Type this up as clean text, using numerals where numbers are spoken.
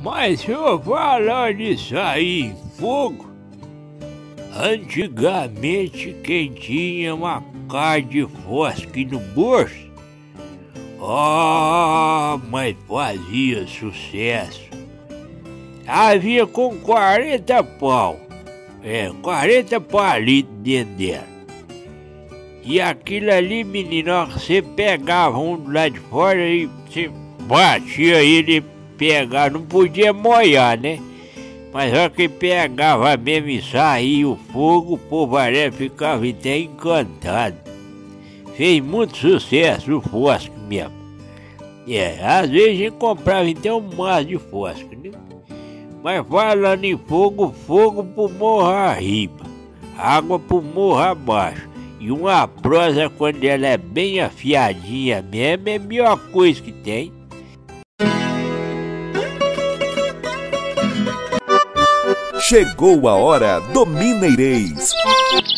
Mas eu falando nisso aí em fogo, antigamente quem tinha uma cara de fósforo no bolso, mas fazia sucesso. Havia com 40 pau, 40 palitos dentro dela. E aquilo ali, menino, ó, você pegava um do lado de fora e você batia ele e pegava, não podia molhar, né? Mas só que pegava mesmo e saía o fogo, o povaré ficava até encantado. Fez muito sucesso o fósforo mesmo. Às vezes a gente comprava então um maço de fósforo, né? Mas falando em fogo, fogo pro morro arriba, água pro morro abaixo. E uma prosa, quando ela é bem afiadinha mesmo, é a melhor coisa que tem. Chegou a hora do Mineirês.